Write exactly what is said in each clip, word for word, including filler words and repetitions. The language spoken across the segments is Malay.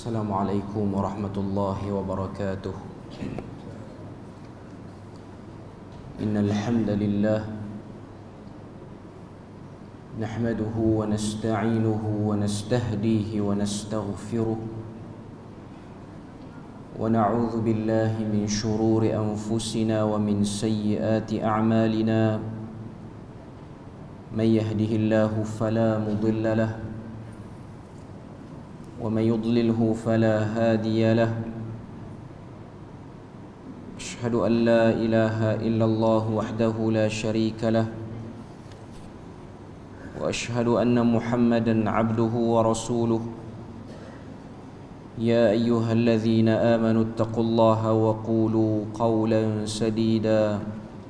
Assalamualaikum warahmatullahi wabarakatuh. Innal hamdalillah nahmaduhu wa nasta'inuhu wa nastahdihi wa nastaghfiruh wa na'udzu billahi min shururi anfusina wa min sayyiati a'malina. Man yahdihillahu fala mudilla lahu ومن يضلله فلا هادي له. أشهد أن لا إله إلا الله وحده لا شريك له وأشهد أن محمدا عبده ورسوله. يا أيها الذين آمنوا اتقوا الله وقولوا قولا سديدا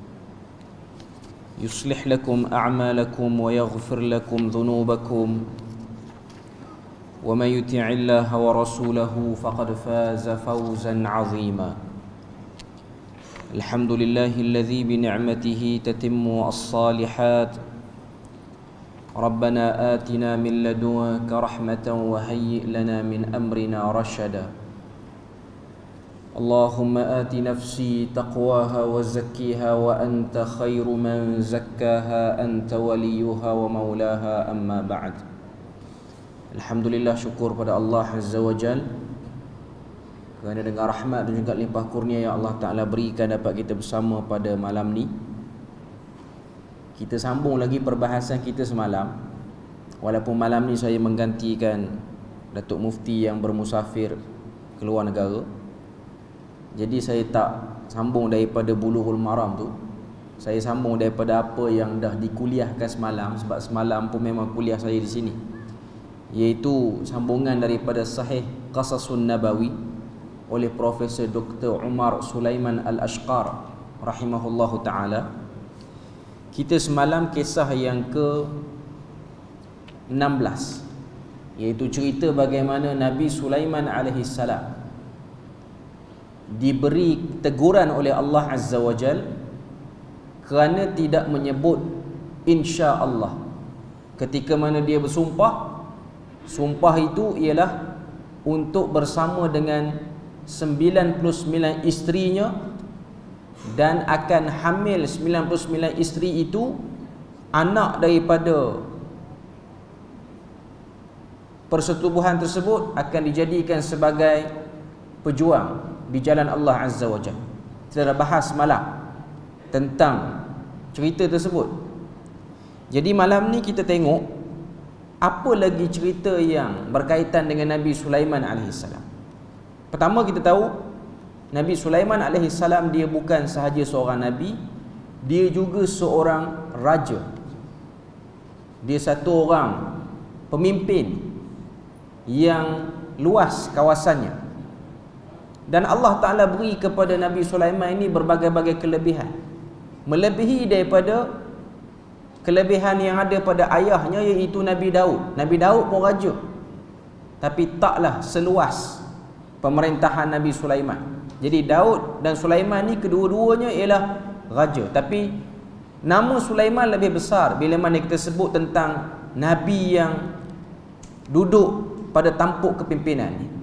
يصلح لكم أعمالكم ويغفر لكم ذنوبكم ومن يطع الله ورسوله فقد فاز فوزا عظيما. الحمد لله الذي بنعمته تتم الصالحات. ربنا آتنا من لدنك رحمة وهيئ لنا من أمرنا رشدا. اللهم آت نفسي تقواها وزكيها وأنت خير من زكاها أنت وليها ومولاها. أما بعد. Alhamdulillah, syukur pada Allah Azza wa Jal kerana dengan rahmat dan juga limpah kurnia yang Allah Ta'ala berikan dapat kita bersama pada malam ni. Kita sambung lagi perbahasan kita semalam. Walaupun malam ni saya menggantikan Datuk Mufti yang bermusafir ke luar negara, jadi saya tak sambung daripada Bulughul Maram tu. Saya sambung daripada apa yang dah dikuliahkan semalam, sebab semalam pun memang kuliah saya di sini, iaitu sambungan daripada Sahih Qasasun Nabawi oleh Profesor Doktor Umar Sulaiman Al-Ashqar rahimahullahu ta'ala. Kita semalam kisah yang ke enam belas, iaitu cerita bagaimana Nabi Sulaiman alaihi salam diberi teguran oleh Allah Azza wa Jal kerana tidak menyebut insya Allah ketika mana dia bersumpah. Sumpah itu ialah untuk bersama dengan sembilan puluh sembilan isterinya dan akan hamil sembilan puluh sembilan isteri itu anak daripada persetubuhan tersebut akan dijadikan sebagai pejuang di jalan Allah Azza wa Jalla. Kita dah bahas malam tentang cerita tersebut. Jadi malam ni kita tengok apa lagi cerita yang berkaitan dengan Nabi Sulaiman alaihissalam. Pertama, kita tahu Nabi Sulaiman alaihissalam dia bukan sahaja seorang Nabi, dia juga seorang raja. Dia satu orang pemimpin yang luas kawasannya. Dan Allah Ta'ala beri kepada Nabi Sulaiman ini berbagai-bagai kelebihan, melebihi daripada kelebihan yang ada pada ayahnya, iaitu Nabi Daud. Nabi Daud pun raja, tapi taklah seluas pemerintahan Nabi Sulaiman. Jadi Daud dan Sulaiman ni kedua-duanya ialah raja, tapi nama Sulaiman lebih besar bila mana kita sebut tentang Nabi yang duduk pada tampuk kepimpinan ni.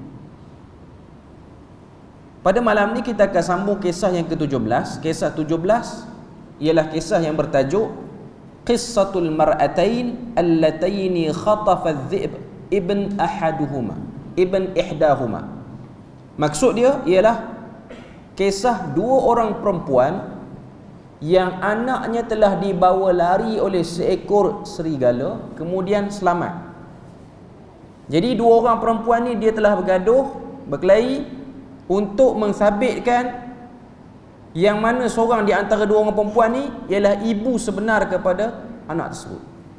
Pada malam ni kita akan sambung kisah yang ke tujuh belas. Kisah tujuh belas ialah kisah yang bertajuk Qissatul mar'atain allataini khatafa adh-dhi'b ibn ahaduhuma ibn ihdahuma. Maksud dia ialah kisah dua orang perempuan yang anaknya telah dibawa lari oleh seekor serigala kemudian selamat. Jadi dua orang perempuan ni dia telah bergaduh, berkelahi untuk mensabitkan yang mana seorang di antara dua orang perempuan ni ialah ibu sebenar kepada anak tersebut.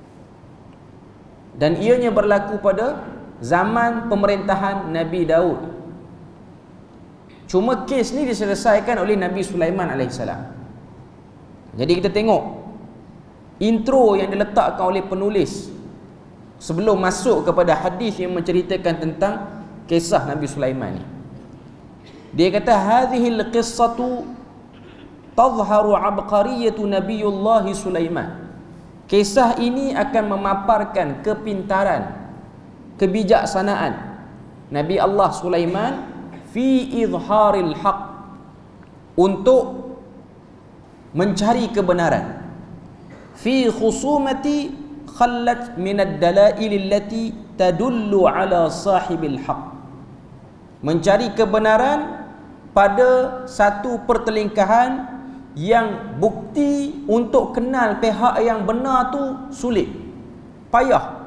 Dan ianya berlaku pada zaman pemerintahan Nabi Daud. Cuma kes ni diselesaikan oleh Nabi Sulaiman alaihissalam. Jadi kita tengok intro yang diletakkan oleh penulis sebelum masuk kepada hadis yang menceritakan tentang kisah Nabi Sulaiman ni. Dia kata hadhil qissatu tadhharu abqariyatu Nabiyullah Sulaiman. Kisah ini akan memaparkan kepintaran, kebijaksanaan Nabi Allah Sulaiman fi izharil haq, untuk mencari kebenaran, fi khusumati khallat min ad-dalail allati tadullu ala sahibil haq, mencari kebenaran pada satu pertelingkahan yang bukti untuk kenal pihak yang benar tu sulit, payah.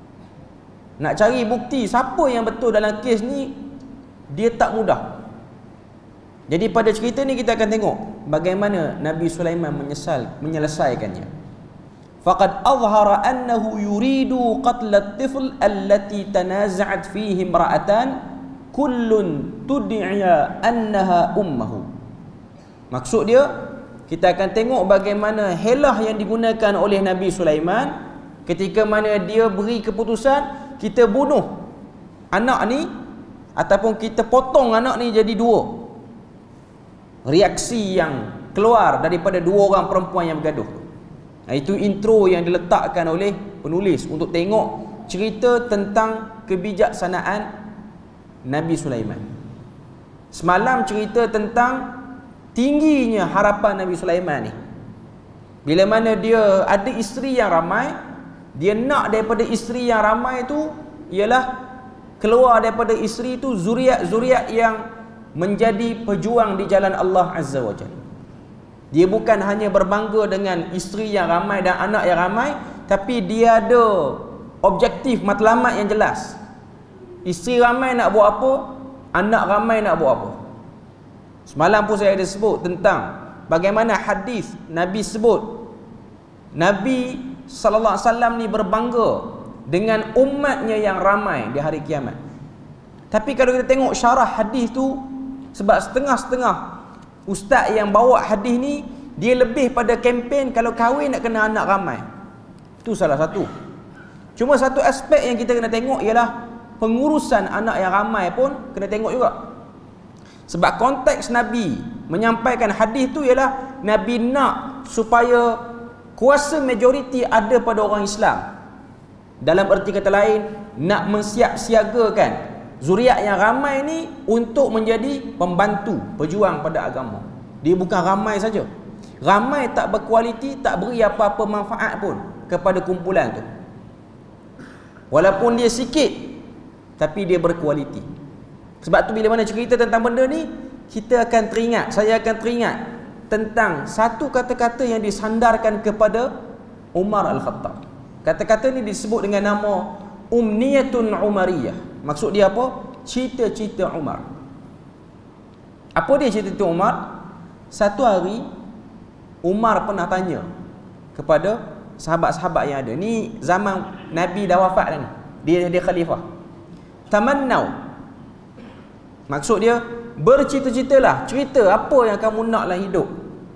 Nak cari bukti siapa yang betul dalam kes ni, dia tak mudah. Jadi pada cerita ni kita akan tengok bagaimana Nabi Sulaiman menyesal menyelesaikannya. Faqad azhara annahu yuridu qatl at-tifl allati tanaza'at fihi imra'atan kullun tud'iya annaha ummuhu. Maksud dia, kita akan tengok bagaimana helah yang digunakan oleh Nabi Sulaiman ketika mana dia beri keputusan kita bunuh anak ni ataupun kita potong anak ni jadi dua. Reaksi yang keluar daripada dua orang perempuan yang bergaduh. Nah, itu intro yang diletakkan oleh penulis untuk tengok cerita tentang kebijaksanaan Nabi Sulaiman. Semalam cerita tentang tingginya harapan Nabi Sulaiman ni. Bila mana dia ada isteri yang ramai, dia nak daripada isteri yang ramai tu ialah keluar daripada isteri tu zuriat-zuriat yang menjadi pejuang di jalan Allah Azza wa Jalla. Dia bukan hanya berbangga dengan isteri yang ramai dan anak yang ramai, tapi dia ada objektif matlamat yang jelas. Isteri ramai nak buat apa, anak ramai nak buat apa. Semalam pun saya ada sebut tentang bagaimana hadis Nabi sebut Nabi sallallahu alaihi wasallam ni berbangga dengan umatnya yang ramai di hari kiamat. Tapi kalau kita tengok syarah hadis tu, sebab setengah-setengah ustaz yang bawa hadis ni dia lebih pada kempen kalau kahwin nak kena anak ramai. Itu salah satu. Cuma satu aspek yang kita kena tengok ialah pengurusan anak yang ramai pun kena tengok juga. Sebab konteks Nabi menyampaikan hadis tu ialah Nabi nak supaya kuasa majoriti ada pada orang Islam. Dalam erti kata lain, nak mensiap-siagakan zuriat yang ramai ni untuk menjadi pembantu, pejuang pada agama. Dia bukan ramai saja. Ramai tak berkualiti, tak beri apa-apa manfaat pun kepada kumpulan tu. Walaupun dia sikit, tapi dia berkualiti. Sebab tu bila mana cerita tentang benda ni, kita akan teringat, saya akan teringat tentang satu kata-kata yang disandarkan kepada Umar Al-Khattab. Kata-kata ni disebut dengan nama Umniyatun Umariyah. Maksud dia apa? Cita-cita Umar. Apa dia cita-cita Umar? Satu hari Umar pernah tanya kepada sahabat-sahabat yang ada. Ni zaman Nabi dah wafat dah ni. Dia dia khalifah. Tamannau. Maksud dia, bercita-citalah, cerita apa yang kamu nak dalam hidup.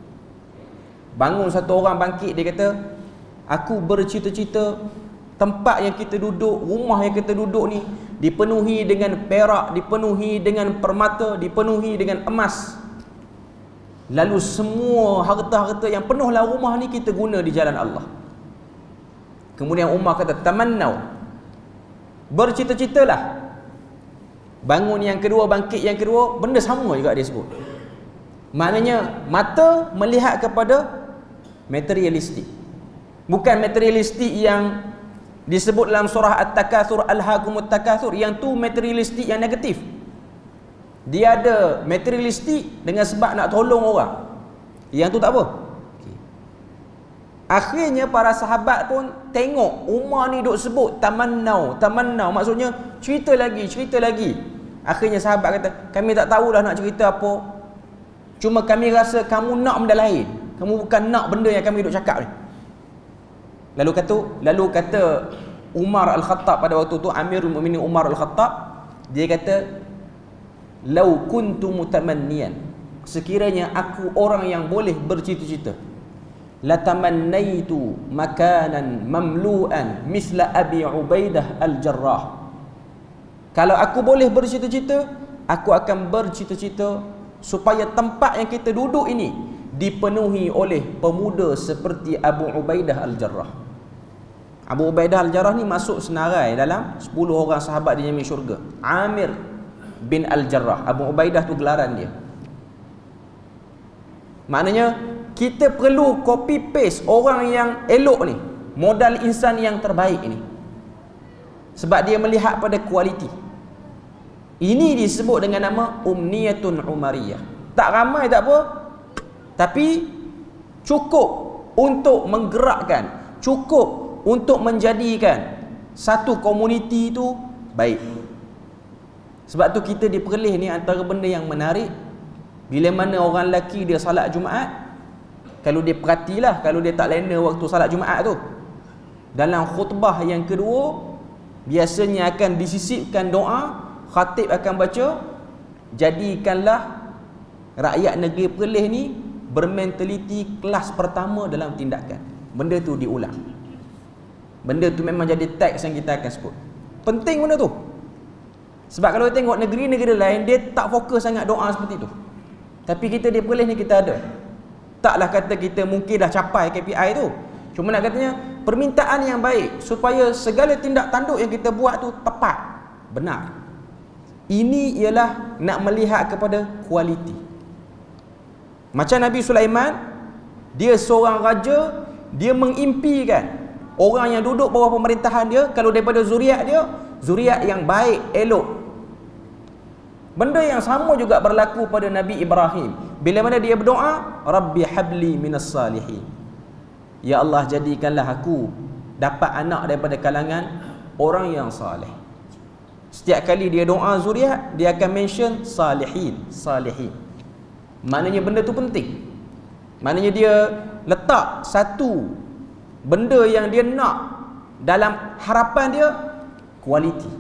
Bangun satu orang bangkit, dia kata, aku bercita-cita tempat yang kita duduk, rumah yang kita duduk ni dipenuhi dengan perak, dipenuhi dengan permata, dipenuhi dengan emas. Lalu semua harta-harta yang penuhlah rumah ni kita guna di jalan Allah. Kemudian Umar kata, tamannau, bercita-citalah. Bangun yang kedua, bangkit yang kedua, benda sama juga dia sebut. Maknanya mata melihat kepada materialistik. Bukan materialistik yang disebut dalam surah At-Takatsur, Alhaakumut Takatsur, yang tu materialistik yang negatif. Dia ada materialistik dengan sebab nak tolong orang. Yang tu tak apa. Okay. Akhirnya para sahabat pun tengok Umar ni duk sebut tamannau, tamannau, maksudnya cerita lagi, cerita lagi. Akhirnya sahabat kata, kami tak tahulah nak cerita apa. Cuma kami rasa kamu nak benda lain. Kamu bukan nak benda yang kami duk cakap ni. Lalu kata, lalu kata Umar Al-Khattab pada waktu tu, Amirul Mukminin Umar Al-Khattab, dia kata, lau kuntu mutamanniyan, sekiranya aku orang yang boleh bercita-cita, latamannaitu makanan mamlu'an misla Abi Ubaidah Al-Jarrah. Kalau aku boleh bercita-cita, aku akan bercita-cita supaya tempat yang kita duduk ini dipenuhi oleh pemuda seperti Abu Ubaidah Al-Jarrah. Abu Ubaidah Al-Jarrah ni masuk senarai dalam sepuluh orang sahabat dijamin syurga. Amir bin Al-Jarrah, Abu Ubaidah tu gelaran dia. Maknanya kita perlu copy paste orang yang elok ni, modal insan yang terbaik ni, sebab dia melihat pada kualiti. Ini disebut dengan nama umniyatun umariyah. Tak ramai tak apa, tapi cukup untuk menggerakkan, cukup untuk menjadikan satu komuniti itu baik. Sebab tu kita di Perlis ni antara benda yang menarik, bila mana orang lelaki dia salat Jumaat, kalau dia perhatilah, kalau dia tak lena waktu salat Jumaat tu, dalam khutbah yang kedua biasanya akan disisipkan doa, khatib akan baca, jadikanlah rakyat negeri Perlis ni bermentaliti kelas pertama dalam tindakan. Benda tu diulang. Benda tu memang jadi teks yang kita akan sebut. Penting benda tu. Sebab kalau tengok negeri-negeri lain, dia tak fokus sangat doa seperti tu. Tapi kita di Perlis ni kita ada. Taklah kata kita mungkin dah capai K P I tu. Cuma nak katanya permintaan yang baik supaya segala tindak tanduk yang kita buat tu tepat, benar. Ini ialah nak melihat kepada kualiti. Macam Nabi Sulaiman, dia seorang raja, dia mengimpikan orang yang duduk bawah pemerintahan dia, kalau daripada zuriat dia, zuriat yang baik, elok. Benda yang sama juga berlaku pada Nabi Ibrahim. Bila mana dia berdoa, Rabbi habli minas salihin. Ya Allah, jadikanlah aku dapat anak daripada kalangan orang yang saleh. Setiap kali dia doa zuriat, dia akan mention salihin, salihin. Maknanya benda tu penting. Maknanya dia letak satu benda yang dia nak dalam harapan dia, kualiti.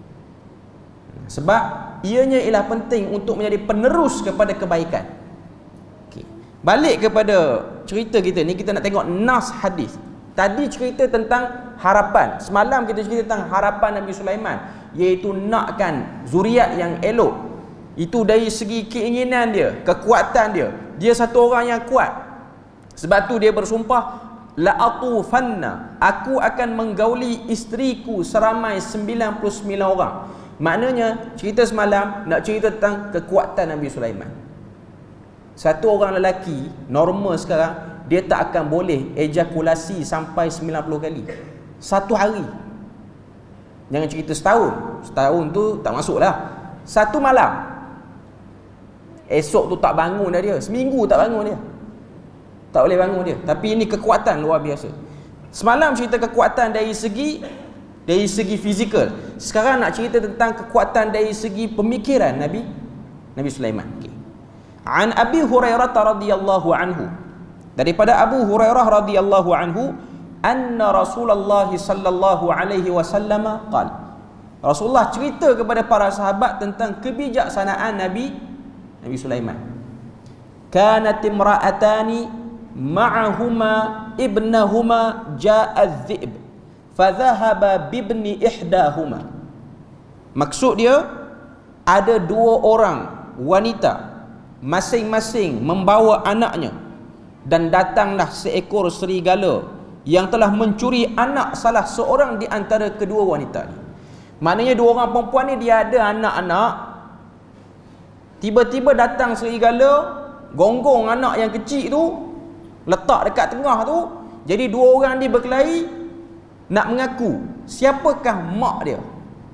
Sebab ianya ialah penting untuk menjadi penerus kepada kebaikan. Okay. Balik kepada cerita kita ni, kita nak tengok nas hadis. Tadi cerita tentang harapan. Semalam kita cerita tentang harapan Nabi Sulaiman, iaitu nakkan zuriat yang elok. Itu dari segi keinginan dia, kekuatan dia. Dia satu orang yang kuat. Sebab tu dia bersumpah, la atufanna, aku akan menggauli isteriku seramai sembilan puluh sembilan orang. Maknanya cerita semalam nak cerita tentang kekuatan Nabi Sulaiman. Satu orang lelaki normal sekarang, dia tak akan boleh ejakulasi sampai sembilan puluh kali satu hari. Jangan cerita setahun. Setahun tu tak masuk lah. Satu malam, esok tu tak bangun dah dia. Seminggu tak bangun dia. Tak boleh bangun dia. Tapi ini kekuatan luar biasa. Semalam cerita kekuatan dari segi dari segi fizikal. Sekarang nak cerita tentang kekuatan dari segi pemikiran Nabi Nabi Sulaiman. Okay. An Abi Hurairah radhiyallahu anhu. Daripada Abu Hurairah radhiyallahu anhu, anna Rasulullah sallallahu alaihi wasallam qala. Rasulullah cerita kepada para sahabat tentang kebijaksanaan Nabi Nabi Sulaiman. Kanat imra'atani ma'ahuma ibnahuma ja'a adh-dhi'b fadhahaba bibni ihdahuma. Maksud dia, ada dua orang wanita masing-masing membawa anaknya, dan datanglah seekor serigala yang telah mencuri anak salah seorang di antara kedua wanita ni. Maknanya dua orang perempuan ni dia ada anak-anak, tiba-tiba datang serigala, gonggong anak yang kecil tu, letak dekat tengah tu. Jadi dua orang ni berkelahi nak mengaku siapakah mak dia.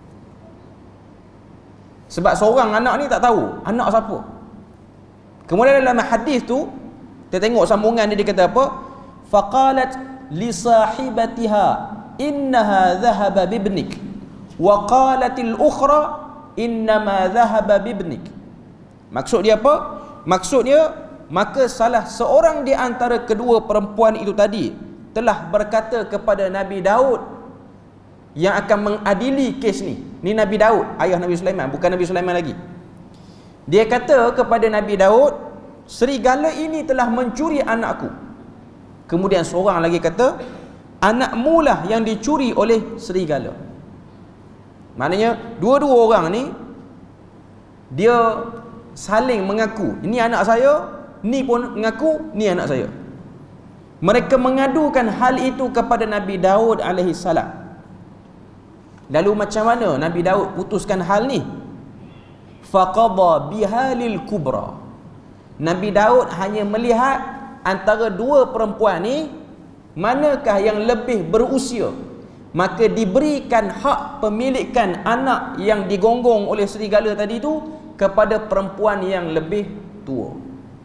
Sebab seorang anak ni tak tahu anak siapa. Kemudian dalam hadis tu kita tengok sambungan dia, dia kata apa? Faqalat li sahibatiha innaha dhahaba bibnik wa qalatil ukhra innama dhahaba bibnik. Maksud dia apa? Maksud dia, maka salah seorang di antara kedua perempuan itu tadi telah berkata kepada Nabi Daud yang akan mengadili kes ni. Ni Nabi Daud, ayah Nabi Sulaiman, bukan Nabi Sulaiman lagi. Dia kata kepada Nabi Daud, serigala ini telah mencuri anakku. Kemudian seorang lagi kata, anakmu lah yang dicuri oleh serigala. Maknanya dua-dua orang ni dia saling mengaku, ini anak saya, ni pun mengaku ni anak saya. Mereka mengadukan hal itu kepada Nabi Daud alaihi salam. Lalu macam mana Nabi Daud putuskan hal ni? Faqadha biha lil kubra. Nabi Daud hanya melihat antara dua perempuan ni manakah yang lebih berusia, maka diberikan hak pemilikan anak yang digonggong oleh serigala tadi tu kepada perempuan yang lebih tua.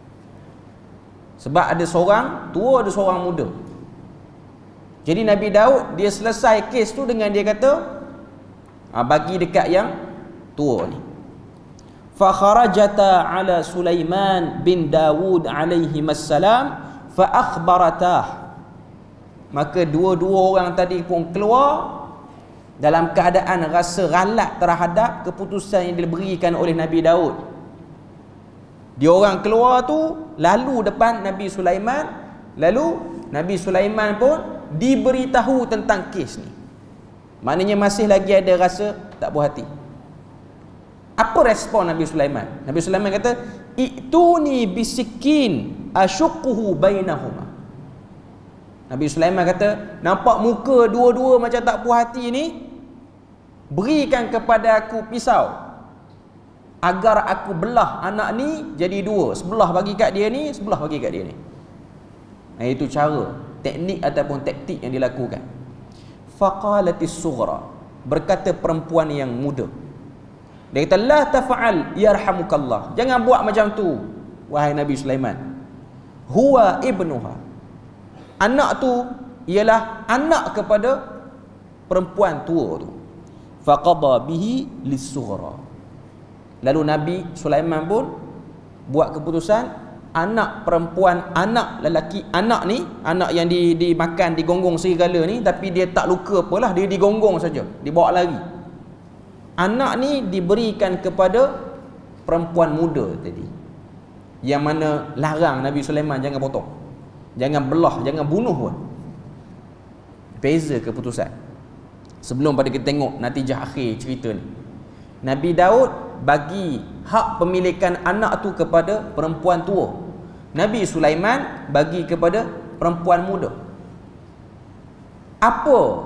Sebab ada seorang tua, ada seorang muda. Jadi Nabi Daud dia selesai kes tu dengan dia kata, ha, bagi dekat yang tua ni. Fa kharajata ala Sulaiman bin Dawud alaihi assalam fa akhbaratah. Maka dua-dua orang tadi pun keluar dalam keadaan rasa ralat terhadap keputusan yang diberikan oleh Nabi Daud. Dia orang keluar tu lalu depan Nabi Sulaiman, lalu Nabi Sulaiman pun diberitahu tentang kes ni. Maknanya masih lagi ada rasa tak puas hati. Apa respon Nabi Sulaiman? Nabi Sulaiman kata, "Ituni bisikin asyuquhu bainahuma." Nabi Sulaiman kata, nampak muka dua-dua macam tak puas hati ni, berikan kepada aku pisau agar aku belah anak ni jadi dua, sebelah bagi kat dia ni, sebelah bagi kat dia ni. Nah, itu cara, teknik ataupun taktik yang dilakukan. Faqalatis sughra, berkata perempuan yang muda, dia kata, la tafa'al yarhamukallah, jangan buat macam tu wahai Nabi Sulaiman. Huwa ibnuha, anak tu ialah anak kepada perempuan tua tu. Faqadha bihi lis-sughra. Lalu Nabi Sulaiman pun buat keputusan, anak perempuan, anak lelaki, anak ni, anak yang di, dimakan, digonggong serigala ni, tapi dia tak luka apalah, dia digonggong saja, dibawa lari. Anak ni diberikan kepada perempuan muda tadi, yang mana larang Nabi Sulaiman jangan potong, jangan belah, jangan bunuh pun. Beza keputusan. Sebelum pada kita tengok natijah akhir cerita ni, Nabi Daud bagi hak pemilikan anak tu kepada perempuan tua. Nabi Sulaiman bagi kepada perempuan muda. Apa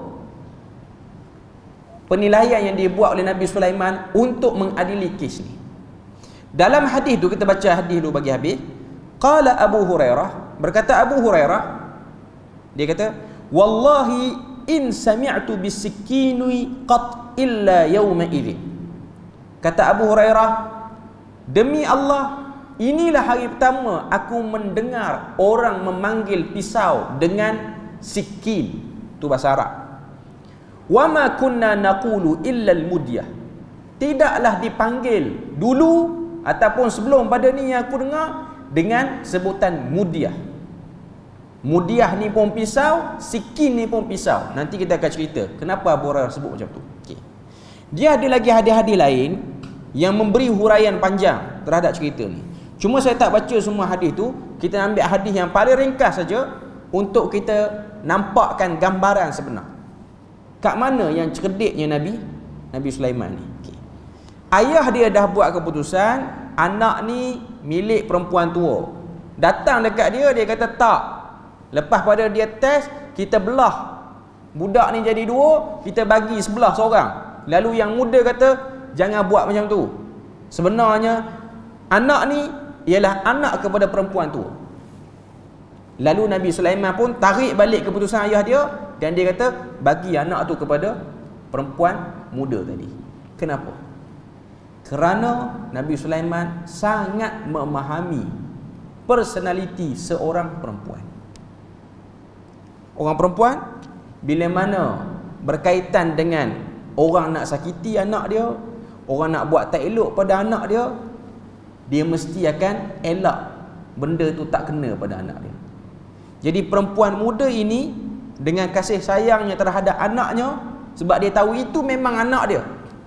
penilaian yang dibuat oleh Nabi Sulaiman untuk mengadili kes ni? Dalam hadis tu, kita baca hadis dulu bagi habis. Qala Abu Hurairah, berkata Abu Hurairah, dia kata, wallahi in sami'tu bisikini qat illa yawma idhin. Kata Abu Hurairah, demi Allah, inilah hari pertama aku mendengar orang memanggil pisau dengan sikin. Itu bahasa Arab. Wa ma kunna naqulu illa al-mudyah. Tidaklah dipanggil dulu ataupun sebelum pada ni yang aku dengar dengan sebutan mudyah. Mudyah ni pun pisau, sikin ni pun pisau. Nanti kita akan cerita kenapa Abu Hurairah sebut macam tu. Okey. Dia ada lagi hadis-hadis lain yang memberi huraian panjang terhadap cerita ni. Cuma saya tak baca semua hadis tu. Kita ambil hadis yang paling ringkas saja untuk kita nampakkan gambaran sebenar. Kat mana yang cerdiknya Nabi Nabi Sulaiman ni. Okay. Ayah dia dah buat keputusan, anak ni milik perempuan tua. Datang dekat dia, dia kata tak. Lepas pada dia test, kita belah budak ni jadi dua, kita bagi sebelah seorang. Lalu yang muda kata, jangan buat macam tu. Sebenarnya anak ni ialah anak kepada perempuan tu. Lalu Nabi Sulaiman pun tarik balik keputusan ayah dia, dan dia kata bagi anak tu kepada perempuan muda tadi. Kenapa? Kerana Nabi Sulaiman sangat memahami personaliti seorang perempuan. Orang perempuan bila mana berkaitan dengan orang nak sakiti anak dia, orang nak buat tak elok pada anak dia, dia mesti akan elak benda tu tak kena pada anak dia. Jadi perempuan muda ini dengan kasih sayangnya terhadap anaknya, sebab dia tahu itu memang anak dia,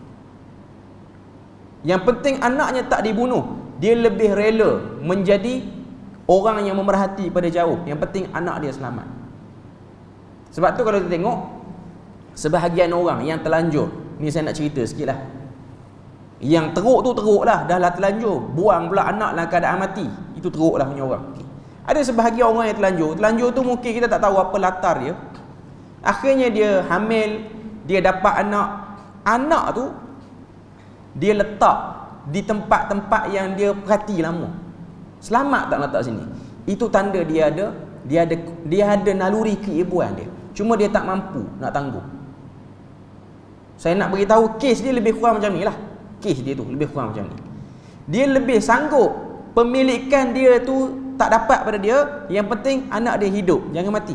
yang penting anaknya tak dibunuh, dia lebih rela menjadi orang yang memerhati pada jauh, yang penting anak dia selamat. Sebab tu kalau kita tengok sebahagian orang yang terlanjur, ni saya nak cerita sikit lah, yang teruk tu teruk lah, dah lah terlanjur buang pula anak dalam keadaan mati, itu teruk lah punya orang. Okay. Ada sebahagian orang yang terlanjur. Terlanjur tu mungkin kita tak tahu apa latar dia. Akhirnya dia hamil, dia dapat anak. Anak tu dia letak di tempat-tempat yang dia perhati lama. Selamat tak letak sini. Itu tanda dia ada dia ada dia ada naluri keibuan dia. Cuma dia tak mampu nak tanggung. Saya nak beritahu kes dia lebih kurang macam ni lah. Kes dia tu lebih kurang macam ni. Dia lebih sanggup pemilikan dia tu tak dapat pada dia. Yang penting anak dia hidup, jangan mati.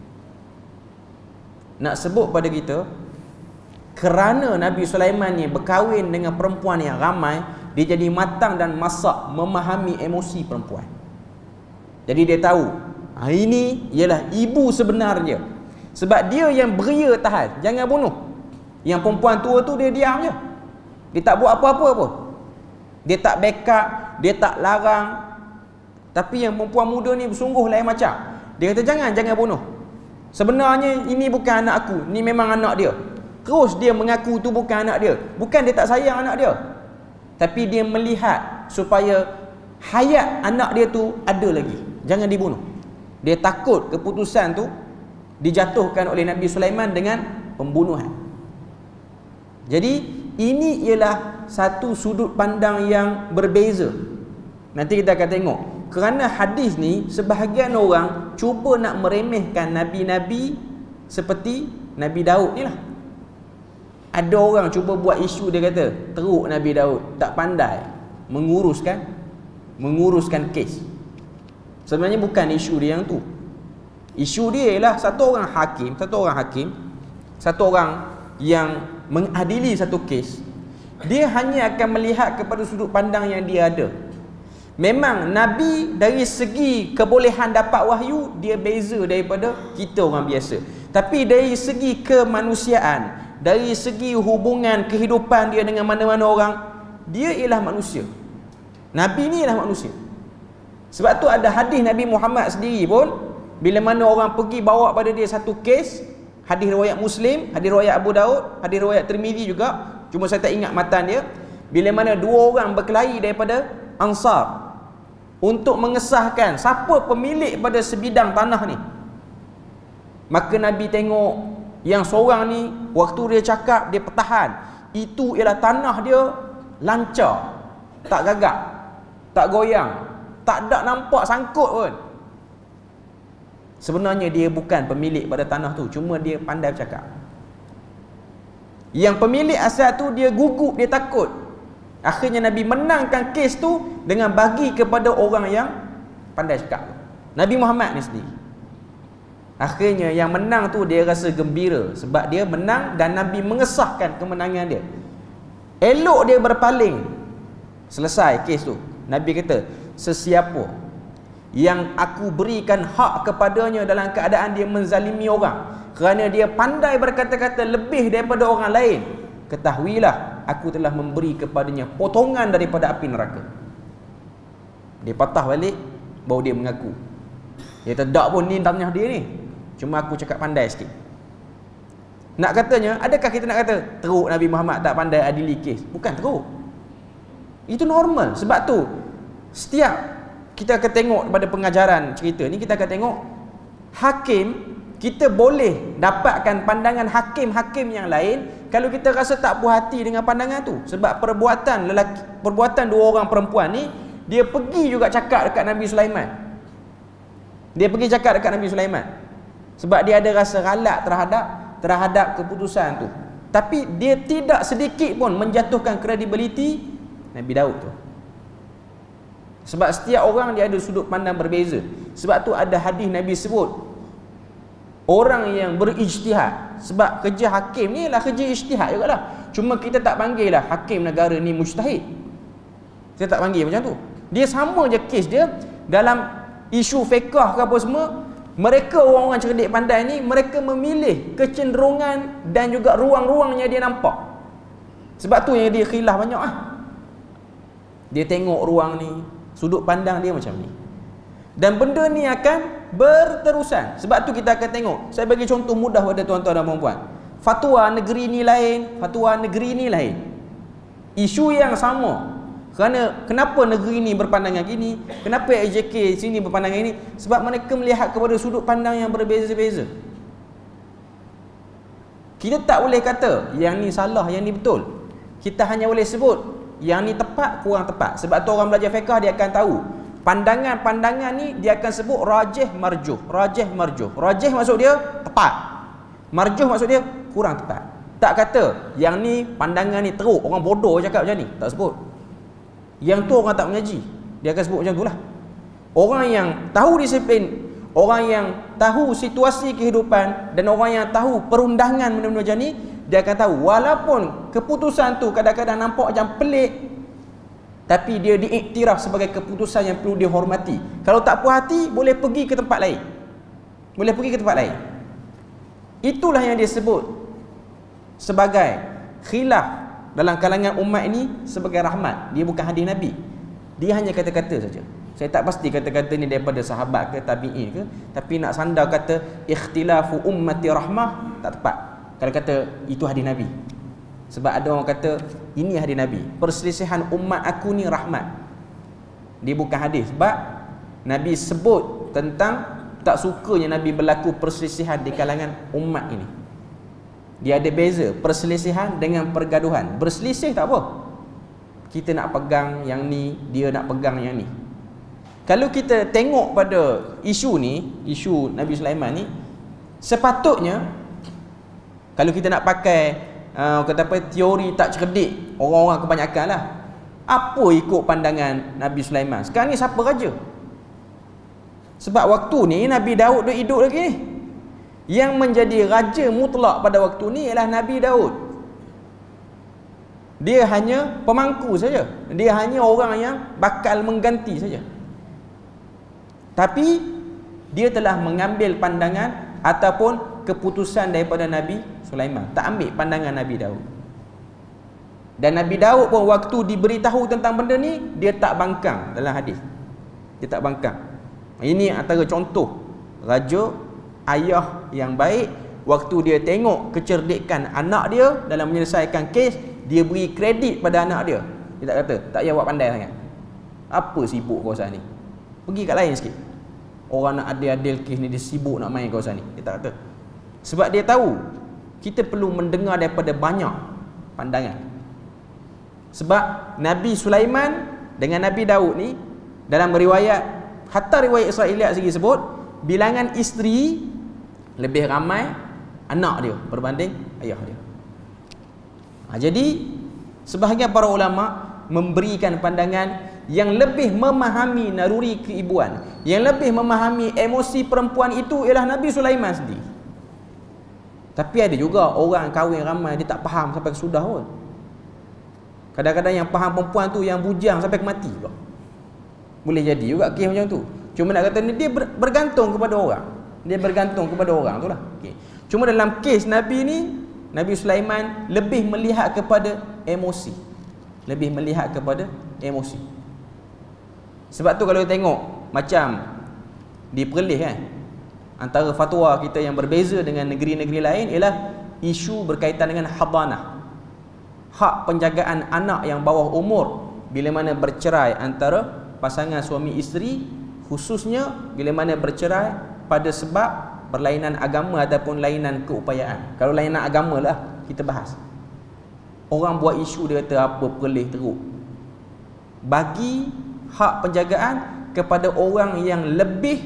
Nak sebut pada kita, kerana Nabi Sulaiman ni berkahwin dengan perempuan yang ramai, dia jadi matang dan masak memahami emosi perempuan. Jadi dia tahu, ha, ini ialah ibu sebenarnya. Sebab dia yang beria tahan, jangan bunuh. Yang perempuan tua tu dia diam je. Dia tak buat apa-apa pun. Dia tak backup, dia tak larang. Tapi yang perempuan muda ni sungguh lain macam. Dia kata jangan, jangan bunuh. Sebenarnya ini bukan anak aku, ni memang anak dia. Terus dia mengaku tu bukan anak dia. Bukan dia tak sayang anak dia, tapi dia melihat supaya hayat anak dia tu ada lagi, jangan dibunuh. Dia takut keputusan tu dijatuhkan oleh Nabi Sulaiman dengan pembunuhan. Jadi ini ialah satu sudut pandang yang berbeza. Nanti kita akan tengok. Kerana hadis ni sebahagian orang cuba nak meremehkan nabi-nabi seperti Nabi Daud ni lah. Ada orang cuba buat isu, dia kata teruk Nabi Daud, tak pandai menguruskan menguruskan kes. Sebenarnya bukan isu dia yang tu. Isu dia ialah satu orang hakim, satu orang hakim, satu orang yang mengadili satu kes. Dia hanya akan melihat kepada sudut pandang yang dia ada. Memang Nabi dari segi kebolehan dapat wahyu, dia beza daripada kita orang biasa. Tapi dari segi kemanusiaan, dari segi hubungan kehidupan dia dengan mana-mana orang, dia ialah manusia. Nabi ni ialah manusia. Sebab tu ada hadis Nabi Muhammad sendiri pun, bila mana orang pergi bawa pada dia satu kes, hadis riwayat Muslim, hadis riwayat Abu Daud, hadis riwayat Tirmizi juga, cuma saya tak ingat matan dia. Bila mana dua orang berkelahi daripada Ansar untuk mengesahkan siapa pemilik pada sebidang tanah ni, maka Nabi tengok yang seorang ni, waktu dia cakap, dia pertahan, itu ialah tanah dia lancar, tak gagap, tak goyang, tak ada nampak sangkut pun. Sebenarnya dia bukan pemilik pada tanah tu, cuma dia pandai bercakap. Yang pemilik asal tu dia gugup, dia takut. Akhirnya Nabi menangkan kes tu dengan bagi kepada orang yang pandai cakap, Nabi Muhammad ni sendiri. Akhirnya yang menang tu dia rasa gembira sebab dia menang dan Nabi mengesahkan kemenangan dia. Elok dia berpaling, selesai kes tu. Nabi kata, sesiapa yang aku berikan hak kepadanya dalam keadaan dia menzalimi orang, kerana dia pandai berkata-kata lebih daripada orang lain, ketahuilah aku telah memberi kepadanya potongan daripada api neraka. Dia patah balik, baru dia mengaku. Dia tak pun ni tanya dia ni, cuma aku cakap pandai sikit. Nak katanya, adakah kita nak kata teruk Nabi Muhammad tak pandai adili kes? Bukan teruk. Itu normal. Sebab tu setiap kita akan tengok pada pengajaran cerita ni, kita akan tengok hakim, kita boleh dapatkan pandangan hakim-hakim yang lain kalau kita rasa tak puas hati dengan pandangan tu. Sebab perbuatan lelaki, perbuatan dua orang perempuan ni, dia pergi juga cakap dekat Nabi Sulaiman. Dia pergi cakap dekat Nabi Sulaiman sebab dia ada rasa galak terhadap terhadap keputusan tu. Tapi dia tidak sedikit pun menjatuhkan kredibiliti Nabi Daud tu. Sebab setiap orang dia ada sudut pandang berbeza. Sebab tu ada hadis Nabi sebut orang yang berijtihad. Sebab kerja hakim ni lah kerja ijtihad jugalah. Cuma kita tak panggil lah hakim negara ni mujtahid. Kita tak panggil macam tu. Dia sama je kes dia dalam isu fiqh ke apa semua. Mereka orang-orang cerdik pandai ni, mereka memilih kecenderungan dan juga ruang-ruangnya dia nampak. Sebab tu yang dia khilaf banyak ah. Dia tengok ruang ni, sudut pandang dia macam ni. Dan benda ni akan berterusan. Sebab tu kita akan tengok. Saya bagi contoh mudah pada tuan-tuan dan puan-puan. Fatwa negeri ni lain, fatwa negeri ni lain. Isu yang sama. Kerana kenapa negeri ini berpandangan gini, kenapa A J K sini berpandangan ini? Sebab mereka melihat kepada sudut pandang yang berbeza-beza. Kita tak boleh kata yang ni salah, yang ni betul. Kita hanya boleh sebut yang ni tepat, kurang tepat. Sebab tu orang belajar fiqh dia akan tahu pandangan-pandangan ni dia akan sebut rajih marjuh, rajih marjuh. Rajih maksud dia tepat, marjuh maksud dia kurang tepat. Tak kata yang ni pandangan ni teruk, orang bodoh cakap macam ni, tak sebut. Yang tu orang tak mengaji, dia akan sebut macam tu lah. Orang yang tahu disiplin, orang yang tahu situasi kehidupan, dan orang yang tahu perundangan benda-benda macam ni, dia akan tahu walaupun keputusan tu kadang-kadang nampak macam pelik, tapi dia diiktiraf sebagai keputusan yang perlu dihormati. Kalau tak puas hati, boleh pergi ke tempat lain, boleh pergi ke tempat lain. Itulah yang dia sebut sebagai khilaf dalam kalangan umat ini sebagai rahmat. Dia bukan hadis Nabi, dia hanya kata-kata saja. Saya tak pasti kata-kata ni daripada sahabat ke tabi'in ke, tapi nak sandar kata ikhtilafu ummati rahmah tak tepat kalau kata itu hadis Nabi. Sebab ada orang kata ini hadis Nabi, perselisihan umat aku ni rahmat. Dia bukan hadis. Sebab Nabi sebut tentang tak sukanya Nabi berlaku perselisihan di kalangan umat ini. Dia ada beza perselisihan dengan pergaduhan. Berselisih tak apa, kita nak pegang yang ni, dia nak pegang yang ni. Kalau kita tengok pada isu ni, isu Nabi Sulaiman ni, sepatutnya kalau kita nak pakai uh, kata apa, teori tak cerdik orang-orang kebanyakan lah, apa ikut pandangan Nabi Sulaiman? Sekarang ni siapa raja? Sebab waktu ni Nabi Daud duk hidup lagi ni. Yang menjadi raja mutlak pada waktu ni ialah Nabi Daud. Dia hanya pemangku saja, dia hanya orang yang bakal mengganti saja. Tapi dia telah mengambil pandangan ataupun keputusan daripada Nabi Sulaiman, tak ambil pandangan Nabi Daud. Dan Nabi Daud pun waktu diberitahu tentang benda ni, dia tak bangkang dalam hadis. Dia tak bangkang. Ini antara contoh raja, ayah yang baik. Waktu dia tengok kecerdikan anak dia dalam menyelesaikan kes, dia beri kredit pada anak dia. Dia tak kata, tak payah buat pandai sangat, apa sibuk kawasan ni, pergi kat lain sikit. Orang nak adil-adil kes ni, dia sibuk nak main kawasan ni. Dia tak kata. Sebab dia tahu kita perlu mendengar daripada banyak pandangan. Sebab Nabi Sulaiman dengan Nabi Daud ni, dalam riwayat, hatta riwayat Israiliyat segi sebut, bilangan isteri lebih ramai anak dia berbanding ayah dia. Ha, jadi sebahagian para ulama memberikan pandangan yang lebih memahami naluri keibuan, yang lebih memahami emosi perempuan itu ialah Nabi Sulaiman sendiri. Tapi ada juga orang kahwin ramai, dia tak faham sampai ke sudah pun. Kadang-kadang yang faham perempuan tu yang bujang sampai ke mati pula. Boleh jadi juga kes macam tu. Cuma nak kata ni, dia bergantung kepada orang. Dia bergantung kepada orang tu lah. Okay. Cuma dalam kes Nabi ni, Nabi Sulaiman lebih melihat kepada emosi. Lebih melihat kepada emosi. Sebab tu kalau tengok macam di Perlis kan, antara fatwa kita yang berbeza dengan negeri-negeri lain ialah isu berkaitan dengan hadanah, hak penjagaan anak yang bawah umur bila mana bercerai antara pasangan suami isteri, khususnya bila mana bercerai pada sebab berlainan agama ataupun lainan keupayaan. Kalau lainan agama lah kita bahas. Orang buat isu dia kata apa Perlis teruk, bagi hak penjagaan kepada orang yang lebih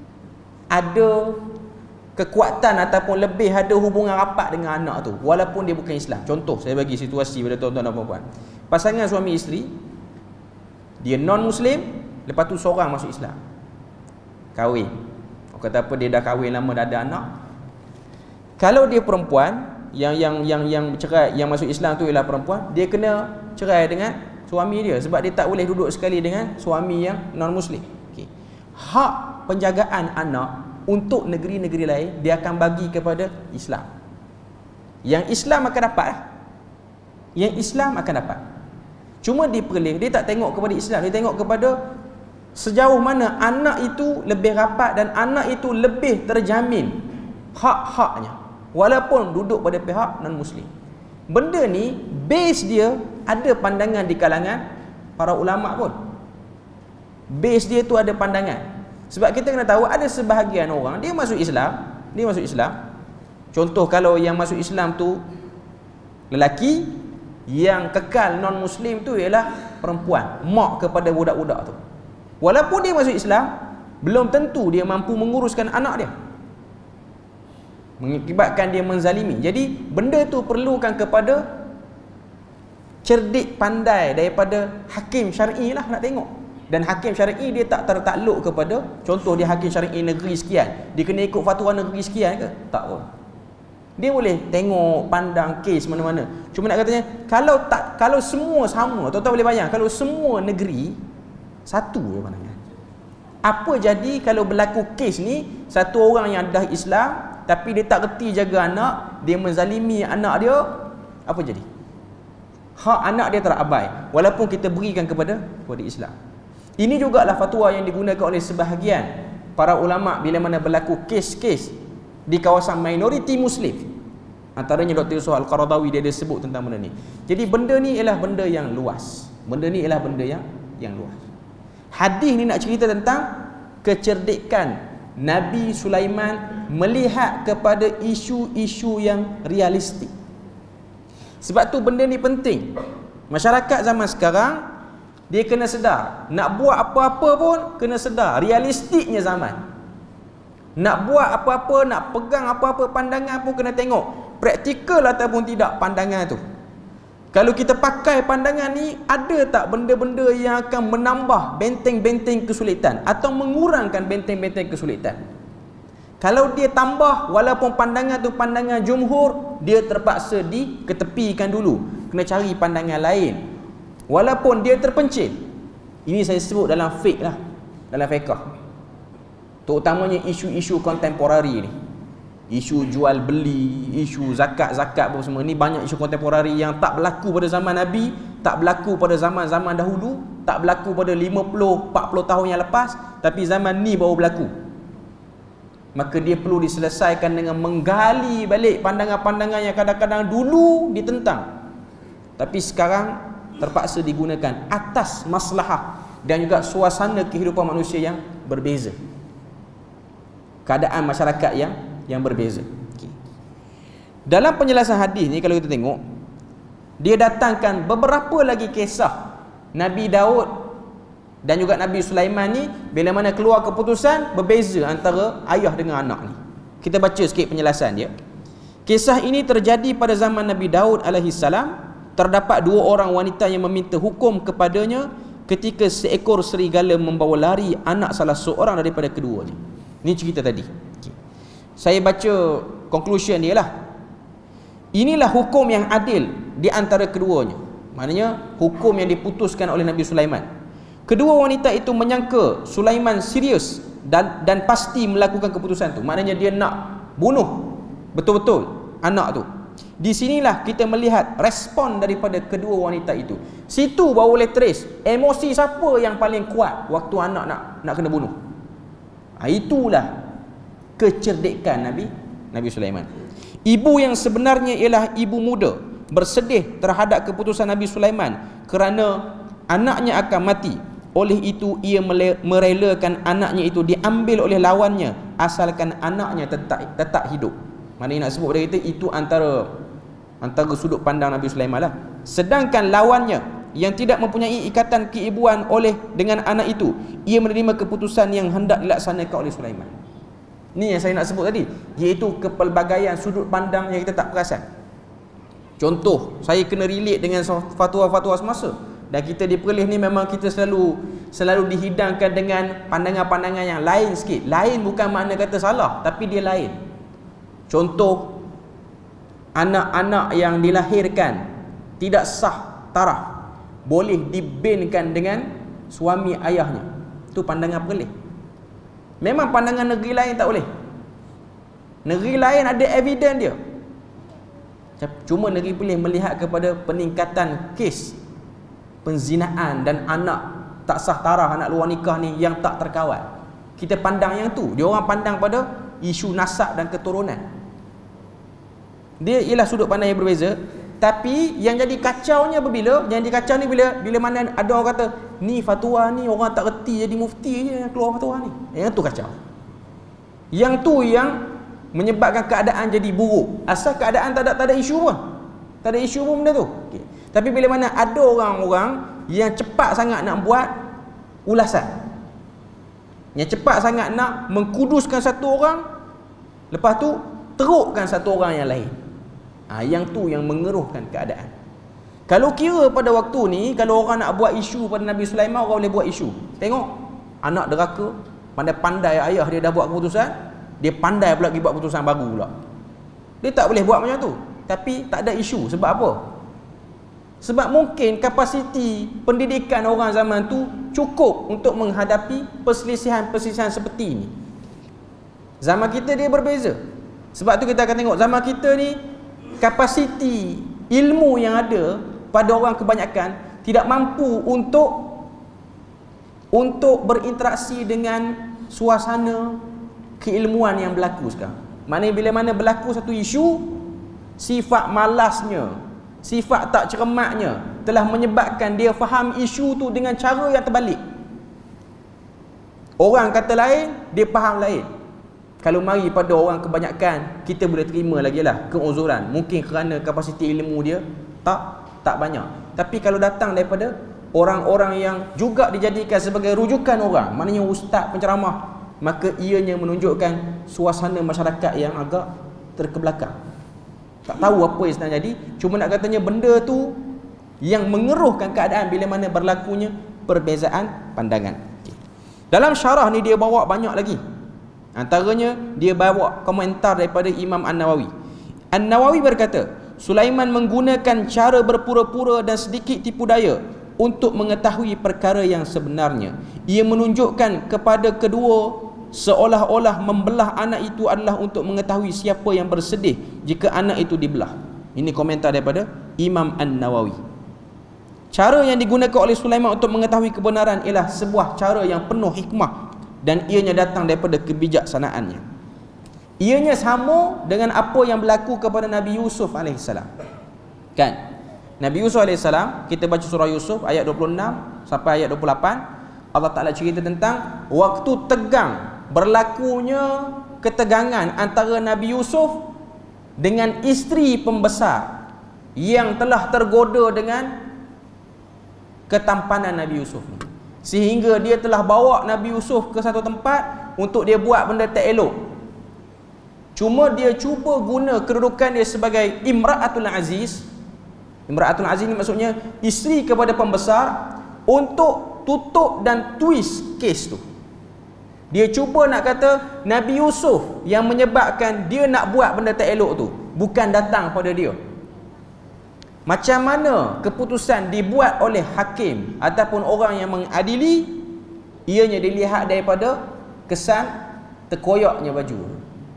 ada kekuatan ataupun lebih ada hubungan rapat dengan anak tu, walaupun dia bukan Islam. Contoh, saya bagi situasi pada tuan-tuan dan puan-puan. Pasangan suami isteri, dia non-Muslim, lepas tu seorang masuk Islam, kahwin. Orang kata apa, dia dah kahwin lama, dah ada anak. Kalau dia perempuan, yang yang yang yang cerai, yang masuk Islam tu ialah perempuan, dia kena cerai dengan suami dia, sebab dia tak boleh duduk sekali dengan suami yang non-Muslim. Okay. Hak penjagaan anak untuk negeri-negeri lain dia akan bagi kepada Islam. Yang Islam akan dapat lah. Yang Islam akan dapat. Cuma di Perlis dia tak tengok kepada Islam, dia tengok kepada sejauh mana anak itu lebih rapat dan anak itu lebih terjamin hak-haknya walaupun duduk pada pihak non-Muslim. Benda ni base dia ada pandangan di kalangan para ulama pun. Base dia tu ada pandangan. Sebab kita kena tahu ada sebahagian orang dia masuk Islam, dia masuk Islam. Contoh kalau yang masuk Islam tu lelaki, yang kekal non muslim tu ialah perempuan, mak kepada budak-budak tu. Walaupun dia masuk Islam, belum tentu dia mampu menguruskan anak dia, mengakibatkan dia menzalimi. Jadi benda tu perlukan kepada cerdik pandai daripada hakim syar'i lah nak tengok. Dan hakim syar'i dia tak tertakluk kepada, contoh dia hakim syar'i negeri sekian, dia kena ikut fatwa negeri sekian ke? Tak pun. Dia boleh tengok, pandang kes mana-mana. Cuma nak katanya, kalau tak, kalau semua sama, tuan-tuan boleh bayang, kalau semua negeri satu je pandangan. Apa jadi kalau berlaku kes ni, satu orang yang dah Islam tapi dia tak reti jaga anak, dia menzalimi anak dia, apa jadi? Hak anak dia terabai walaupun kita berikan kepada kepada Islam. Ini jugalah fatwa yang digunakan oleh sebahagian para ulama bila mana berlaku kes-kes di kawasan minoriti muslim. Antaranya Doktor Yusuf Al-Qaradawi, dia ada sebut tentang benda ni. Jadi benda ni ialah benda yang luas. Benda ni ialah benda yang yang luas. Hadis ni nak cerita tentang kecerdikan Nabi Sulaiman melihat kepada isu-isu yang realistik. Sebab tu benda ni penting. Masyarakat zaman sekarang dia kena sedar, nak buat apa-apa pun kena sedar realistiknya zaman. Nak buat apa-apa, nak pegang apa-apa pandangan pun kena tengok praktikal ataupun tidak pandangan tu. Kalau kita pakai pandangan ni, ada tak benda-benda yang akan menambah benteng-benteng kesulitan atau mengurangkan benteng-benteng kesulitan? Kalau dia tambah, walaupun pandangan tu pandangan jumhur, dia terpaksa diketepikan dulu, kena cari pandangan lain. Walaupun dia terpencil. Ini saya sebut dalam fiqh lah, dalam fiqh, terutamanya isu-isu kontemporari ni, isu jual beli, isu zakat-zakat apa semua ni. Banyak isu kontemporari yang tak berlaku pada zaman Nabi, tak berlaku pada zaman-zaman dahulu, tak berlaku pada lima puluh empat puluh tahun yang lepas, tapi zaman ni baru berlaku. Maka dia perlu diselesaikan dengan menggali balik pandangan-pandangan yang kadang-kadang dulu ditentang, tapi sekarang terpaksa digunakan atas maslahah dan juga suasana kehidupan manusia yang berbeza, keadaan masyarakat yang yang berbeza. Okay. Dalam penjelasan hadis ni kalau kita tengok, dia datangkan beberapa lagi kisah Nabi Daud dan juga Nabi Sulaiman ni bila mana keluar keputusan berbeza antara ayah dengan anak ni. Kita baca sikit penjelasan dia. Kisah ini terjadi pada zaman Nabi Daud alaihi salam. Terdapat dua orang wanita yang meminta hukum kepadanya ketika seekor serigala membawa lari anak salah seorang daripada keduanya. Ini cerita tadi. Okay. Saya baca conclusion dia lah. Inilah hukum yang adil di antara keduanya. Maknanya hukum yang diputuskan oleh Nabi Sulaiman. Kedua wanita itu menyangka Sulaiman serius dan dan pasti melakukan keputusan tu. Maknanya dia nak bunuh betul-betul anak tu. Di sinilah kita melihat respon daripada kedua wanita itu. Situ baru boleh trace emosi siapa yang paling kuat waktu anak nak nak kena bunuh. Ha, itulah kecerdikan Nabi Nabi Sulaiman. Ibu yang sebenarnya ialah ibu muda, bersedih terhadap keputusan Nabi Sulaiman kerana anaknya akan mati. Oleh itu ia merelakan anaknya itu diambil oleh lawannya asalkan anaknya tetap tetap hidup. Maknanya nak sebut pada kita itu antara antara sudut pandang Nabi Sulaiman lah. Sedangkan lawannya yang tidak mempunyai ikatan keibuan oleh dengan anak itu, ia menerima keputusan yang hendak dilaksanakan oleh Sulaiman. Ni yang saya nak sebut tadi, iaitu kepelbagaian sudut pandang yang kita tak perasan. Contoh, saya kena relate dengan fatwa-fatwa semasa, dan kita di Perlis ni memang kita selalu selalu dihidangkan dengan pandangan-pandangan yang lain sikit. Lain bukan makna kata salah, tapi dia lain. Contoh, anak-anak yang dilahirkan tidak sah taraf boleh dibinkan dengan suami ayahnya. Itu pandangan Perlis. Memang pandangan negeri lain tak boleh. Negeri lain ada evidence dia. Cuma negeri Perlis melihat kepada peningkatan kes penzinaan dan anak tak sah taraf, anak luar nikah ni yang tak terkawal. Kita pandang yang tu. Dia orang pandang pada isu nasab dan keturunan. Dia ialah sudut pandang yang berbeza. Tapi yang jadi kacaunya bila yang jadi kacau ni bila bila mana ada orang kata ni fatwa ni orang tak reti jadi mufti je yang keluar fatwa ni. Yang tu kacau. Yang tu yang menyebabkan keadaan jadi buruk. Asal keadaan tak ada tak ada isu pun. Tak ada isu pun benda tu. Okay. Tapi bila mana ada orang-orang yang cepat sangat nak buat ulasan, yang cepat sangat nak mengkuduskan satu orang, lepas tu terukkan satu orang yang lain. Ha, yang tu yang mengeruhkan keadaan. Kalau kira pada waktu ni, kalau orang nak buat isu pada Nabi Sulaiman, orang boleh buat isu. Tengok, anak deraka, pandai-pandai ayah dia dah buat keputusan, dia pandai pula pergi buat keputusan baru pula. Dia tak boleh buat macam tu. Tapi tak ada isu. Sebab apa? Sebab mungkin kapasiti pendidikan orang zaman tu cukup untuk menghadapi perselisihan-perselisihan seperti ini. Zaman kita dia berbeza. Sebab tu kita akan tengok zaman kita ni kapasiti ilmu yang ada pada orang kebanyakan tidak mampu untuk untuk berinteraksi dengan suasana keilmuan yang berlaku sekarang. Maknanya bila mana berlaku satu isu, sifat malasnya, sifat tak cermatnya telah menyebabkan dia faham isu tu dengan cara yang terbalik. Orang kata lain, dia faham lain. Kalau mari pada orang kebanyakan, kita boleh terima lagi lah keuzuran. Mungkin kerana kapasiti ilmu dia tak tak banyak. Tapi kalau datang daripada orang-orang yang juga dijadikan sebagai rujukan orang, maknanya ustaz, penceramah, maka ianya menunjukkan suasana masyarakat yang agak terkebelakang. Tak tahu apa yang sedang jadi, cuma nak katanya benda tu yang mengeruhkan keadaan bila mana berlakunya perbezaan pandangan. Dalam syarah ni dia bawa banyak lagi. Antaranya dia bawa komentar daripada Imam An-Nawawi. An-Nawawi berkata, Sulaiman menggunakan cara berpura-pura dan sedikit tipu daya untuk mengetahui perkara yang sebenarnya. Ia menunjukkan kepada kedua seolah-olah membelah anak itu adalah untuk mengetahui siapa yang bersedih jika anak itu dibelah. Ini komentar daripada Imam An-Nawawi. Cara yang digunakan oleh Sulaiman untuk mengetahui kebenaran ialah sebuah cara yang penuh hikmah dan ianya datang daripada kebijaksanaannya. Ianya sama dengan apa yang berlaku kepada Nabi Yusuf alaihissalam. Kan? Nabi Yusuf alaihissalam, kita baca surah Yusuf ayat dua puluh enam sampai ayat dua puluh lapan, Allah Ta'ala cerita tentang waktu tegang berlakunya ketegangan antara Nabi Yusuf dengan isteri pembesar yang telah tergoda dengan ketampanan Nabi Yusuf ni, sehingga dia telah bawa Nabi Yusuf ke satu tempat untuk dia buat benda tak elok. Cuma dia cuba guna kedudukan dia sebagai Imra'atul Aziz. Imra'atul Aziz ni maksudnya isteri kepada pembesar, untuk tutup dan twist kes tu. Dia cuba nak kata Nabi Yusuf yang menyebabkan dia nak buat benda tak elok tu bukan datang pada dia. Macam mana keputusan dibuat oleh hakim ataupun orang yang mengadili, ianya dilihat daripada kesan terkoyaknya baju.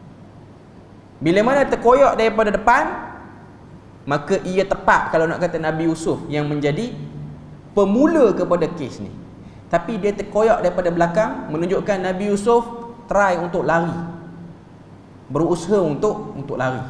Bila mana terkoyak daripada depan, maka ia tepat kalau nak kata Nabi Yusuf yang menjadi pemula kepada kes ni. Tapi dia terkoyak daripada belakang, menunjukkan Nabi Yusuf try untuk lari, berusaha untuk untuk lari.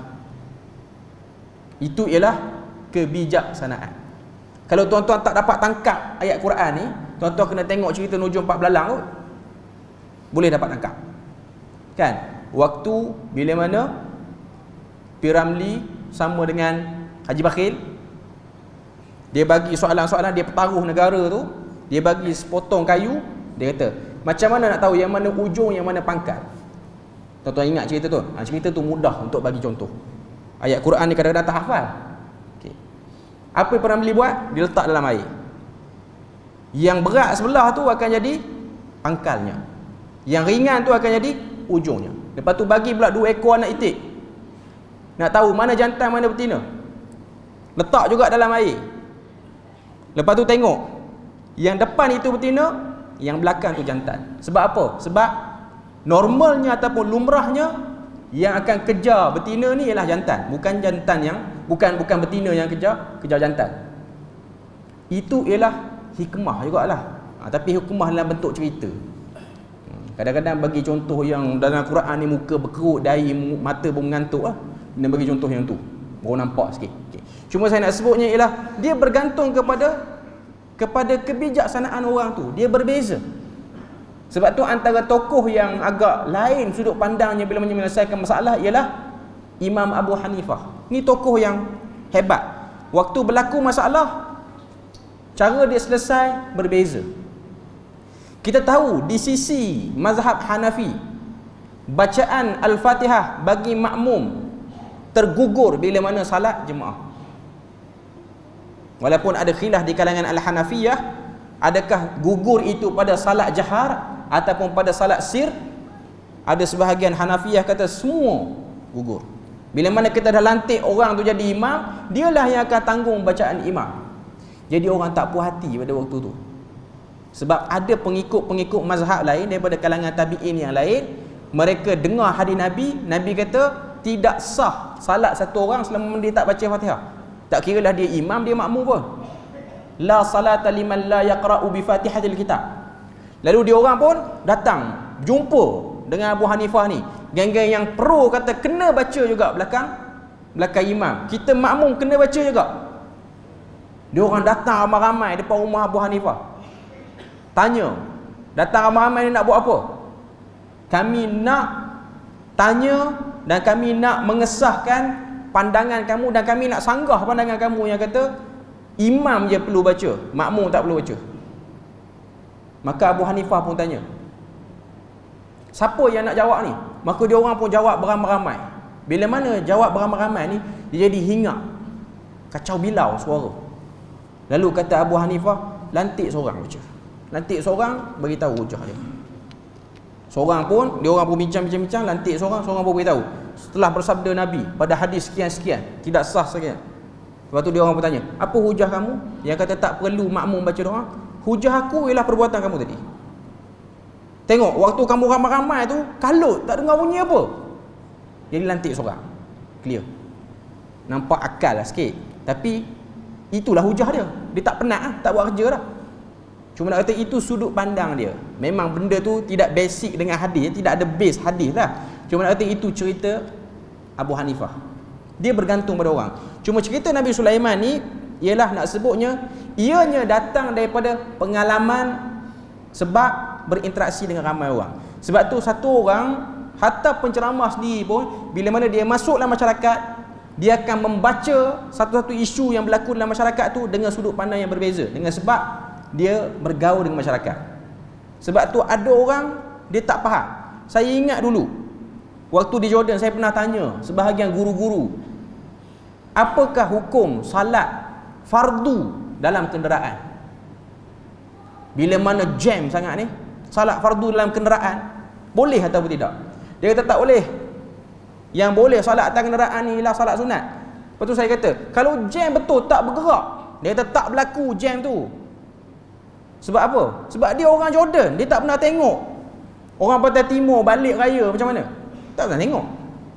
Itu ialah kebijaksanaan. Kalau tuan-tuan tak dapat tangkap ayat Quran ni, tuan-tuan kena tengok cerita Nujum Empat Belalang tu, boleh dapat tangkap. Kan? Waktu bila mana P. Ramlee sama dengan Haji Bakhil, dia bagi soalan-soalan, dia pertaruh negara tu, dia bagi sepotong kayu, dia kata, macam mana nak tahu yang mana ujung, yang mana pangkal? Tuan-tuan ingat cerita tu? Ha, cerita tu mudah untuk bagi contoh. Ayat Quran ni kadang-kadang tak hafal. Okay. Apa yang P. Ramlee buat? Dia letak dalam air. Yang berat sebelah tu akan jadi pangkalnya, yang ringan tu akan jadi ujungnya. Lepas tu bagi pula dua ekor anak itik. Nak tahu mana jantan, mana betina, letak juga dalam air. Lepas tu tengok, yang depan itu betina, yang belakang tu jantan. Sebab apa? Sebab normalnya ataupun lumrahnya yang akan kejar betina ni ialah jantan, bukan jantan yang bukan bukan betina yang kejar kejar jantan. Itu ialah hikmah jugalah. Ha, tapi hikmah dalam bentuk cerita. Kadang-kadang bagi contoh yang dalam Quran ni muka berkerut, dahi, mata pun mengantuk lah. Dia bagi contoh yang tu, baru nampak sikit. Okay. Cuma saya nak sebutnya ialah dia bergantung kepada kepada kebijaksanaan orang tu. Dia berbeza. Sebab tu antara tokoh yang agak lain sudut pandangnya bila menyelesaikan masalah ialah Imam Abu Hanifah. Ni tokoh yang hebat. Waktu berlaku masalah, cara dia selesai berbeza. Kita tahu di sisi mazhab Hanafi, bacaan Al-Fatihah bagi makmum tergugur bila mana salat jemaah. Walaupun ada khilaf di kalangan Al-Hanafiyah, adakah gugur itu pada salat jahar ataupun pada salat sir. Ada sebahagian Hanafiyah kata semua gugur. Bila mana kita dah lantik orang tu jadi imam, dialah yang akan tanggung bacaan imam. Jadi orang tak puas hati pada waktu tu. Sebab ada pengikut-pengikut mazhab lain daripada kalangan tabi'in yang lain, mereka dengar hadis Nabi, Nabi kata tidak sah salat satu orang selama dia tak baca Fatihah. Tak kiralah dia imam, dia makmum pun. La salata liman la yaqra'u bi Fatihatil kitab. Lalu dia orang pun datang jumpa dengan Abu Hanifah ni. Geng-geng yang pro kata kena baca juga belakang belakang imam. Kita makmum kena baca juga. Dia orang datang ramai-ramai depan rumah Abu Hanifah. Tanya, datang ramai-ramai ni nak buat apa? Kami nak tanya dan kami nak mengesahkan pandangan kamu dan kami nak sanggah pandangan kamu yang kata imam je perlu baca, makmum tak perlu baca. Maka Abu Hanifah pun tanya, siapa yang nak jawab ni? Maka dia orang pun jawab beramai-ramai. Bila mana jawab beramai-ramai ni, dia jadi hinggap, kacau bilau suara. Lalu kata Abu Hanifah, lantik seorang baca. Lantik seorang, beritahu hujah dia. Seorang pun, dia orang pun bincang-bincang-bincang, lantik seorang, seorang pun beritahu. Setelah bersabda Nabi pada hadis sekian-sekian, tidak sah sekian. Lepas tu dia orang bertanya, apa hujah kamu yang kata tak perlu makmum baca doa? Hujah aku ialah perbuatan kamu tadi. Tengok, waktu kamu ramai-ramai tu, kalut, tak dengar bunyi apa. Jadi lantik seorang. Clear. Nampak akal lah sikit. Tapi, itulah hujah dia. Dia tak penat lah, tak buat kerja dah. Cuma nak kata itu sudut pandang dia. Memang benda tu tidak basic dengan hadis, tidak ada base hadis lah. Cuma nak kata itu cerita Abu Hanifah. Dia bergantung pada orang. Cuma cerita Nabi Sulaiman ni ialah nak sebutnya ianya datang daripada pengalaman sebab berinteraksi dengan ramai orang. Sebab tu satu orang, hatta penceramah sendiri pun bila mana dia masuk dalam masyarakat, dia akan membaca satu-satu isu yang berlaku dalam masyarakat tu dengan sudut pandang yang berbeza, dengan sebab dia bergaul dengan masyarakat. Sebab tu ada orang dia tak faham. Saya ingat dulu waktu di Jordan, saya pernah tanya sebahagian guru-guru, apakah hukum salat fardu dalam kenderaan? Bila mana jam sangat ni, salat fardu dalam kenderaan boleh atau tidak? Dia kata tak boleh. Yang boleh salat atas kenderaan ni ialah salat sunat. Lepas tu saya kata, kalau jam betul tak bergerak, dia kata tak berlaku jam tu. Sebab apa? Sebab dia orang Jordan, dia tak pernah tengok orang Pantai Timur balik raya macam mana. Tak pernah tengok.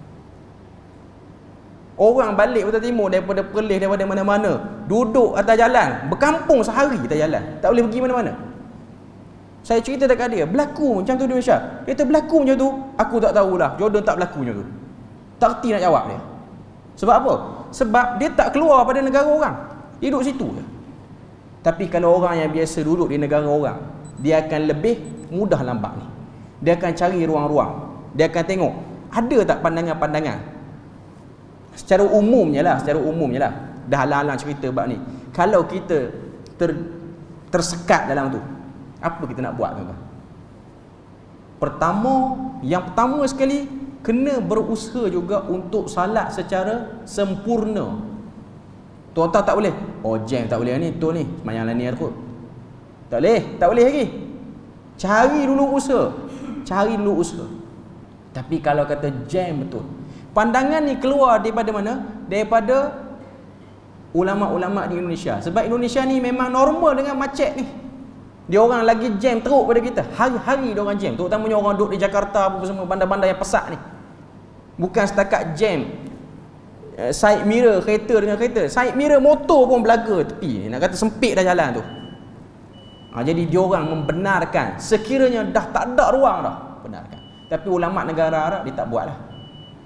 Orang balik Pantai Timur daripada Perlis, daripada mana-mana, duduk atas jalan, berkampung sehari atas jalan, tak boleh pergi mana-mana. Saya cerita dekat dia, berlaku macam tu di Malaysia. Dia kata berlaku macam tu, aku tak tahulah. Jordan tak berlaku macam tu. Tak erti nak jawab dia. Sebab apa? Sebab dia tak keluar pada negara orang, dia duduk situ je. Tapi kalau orang yang biasa duduk di negara orang, dia akan lebih mudah lambat ni. Dia akan cari ruang-ruang. Dia akan tengok ada tak pandangan-pandangan. Secara umumnya lah, secara umumnya lah. Dah halang-halang cerita bab ni. Kalau kita ter, tersekat dalam tu, apa kita nak buat tuan-tuan? Pertama, yang pertama sekali, kena berusaha juga untuk salat secara sempurna. Tuan-tuan tak boleh, oh jam tak boleh ni, tu ni semayang lah ni aku. Tak boleh, tak boleh lagi. Cari dulu usaha. Cari dulu usaha. Tapi kalau kata jam betul, pandangan ni keluar daripada mana? Daripada ulama-ulama di Indonesia. Sebab Indonesia ni memang normal dengan macet ni. Dia orang lagi jam teruk pada kita. Hari-hari dia orang jam. Terutamanya orang duduk di Jakarta, apa semua bandar-bandar yang pesat ni. Bukan setakat jam uh, side mirror kereta dengan kereta, side mirror motor pun belaga tepi. Nak kata sempit dah jalan tu. Ha, jadi dia orang membenarkan sekiranya dah tak ada ruang dah, benarkan. Tapi ulama negara Arab dia tak buat lah.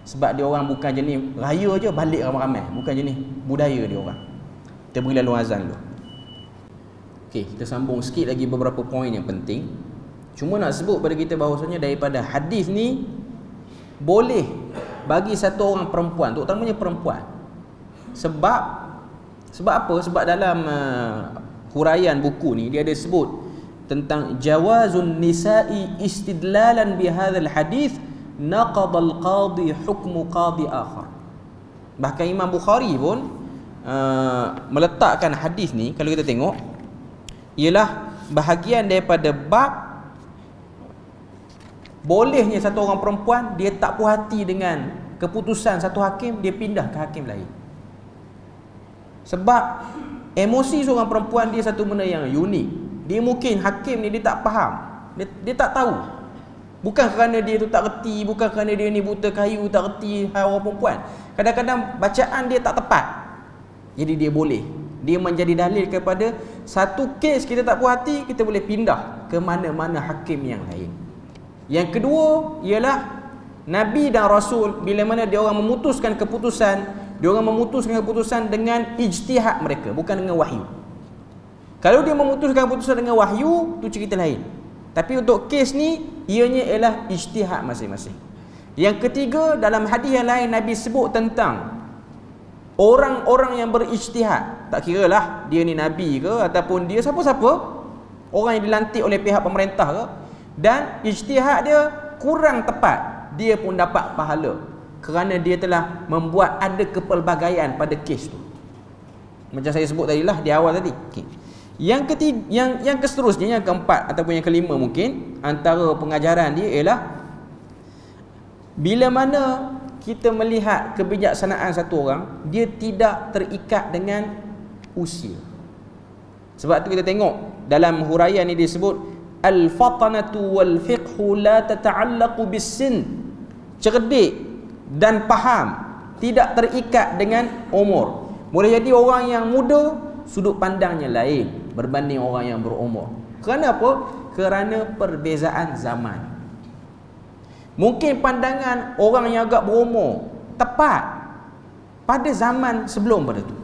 Sebab dia orang bukan jenis raya je balik ramai-ramai, bukan jenis budaya dia orang. Kita beri lalu azan dulu. Okey, kita sambung sikit lagi beberapa poin yang penting. Cuma nak sebut pada kita bahawasanya daripada hadis ni boleh bagi satu orang perempuan, terutamanya perempuan. Sebab sebab apa? Sebab dalam uh, huraian buku ni dia ada sebut tentang jawazun nisa'i istidlalan bihadzal hadis naqada al-qadi hukmu qadi akhar. Bahkan Imam Bukhari pun uh, meletakkan hadis ni, kalau kita tengok, ialah bahagian daripada bab bolehnya satu orang perempuan dia tak puas hati dengan keputusan satu hakim, dia pindah ke hakim lain. Sebab emosi seorang perempuan dia satu benda yang unik. Dia mungkin hakim ni dia tak faham, dia, dia tak tahu. Bukan kerana dia tu tak reti, bukan kerana dia ni buta kayu tak reti hal orang perempuan. Kadang-kadang bacaan dia tak tepat. Jadi dia boleh, dia menjadi dalil kepada satu kes kita tak puas hati, kita boleh pindah ke mana-mana hakim yang lain. Yang kedua ialah Nabi dan Rasul bila mana dia orang memutuskan keputusan, dia orang memutuskan keputusan dengan ijtihad mereka, bukan dengan wahyu. Kalau dia memutuskan keputusan dengan wahyu, tu cerita lain. Tapi untuk kes ni, ianya ialah ijtihad masing-masing. Yang ketiga, dalam hadis yang lain Nabi sebut tentang orang-orang yang berijtihad. Tak kiralah dia ni Nabi ke ataupun dia siapa-siapa, orang yang dilantik oleh pihak pemerintah ke, dan ijtihad dia kurang tepat, dia pun dapat pahala kerana dia telah membuat ada kepelbagaian pada kes tu. Macam saya sebut tadi lah di awal tadi. Okay. Yang ketiga, yang yang keseterusnya, yang keempat ataupun yang kelima mungkin antara pengajaran dia ialah bila mana kita melihat kebijaksanaan satu orang, dia tidak terikat dengan usia. Sebab tu kita tengok dalam huraian ni disebut al-fatanatu wal fiqhu la tata'allaqu bis-sin. Cerdik dan faham tidak terikat dengan umur. Boleh jadi orang yang muda sudut pandangnya lain berbanding orang yang berumur. Kerana apa? Kerana perbezaan zaman. Mungkin pandangan orang yang agak berumur tepat pada zaman sebelum pada tu.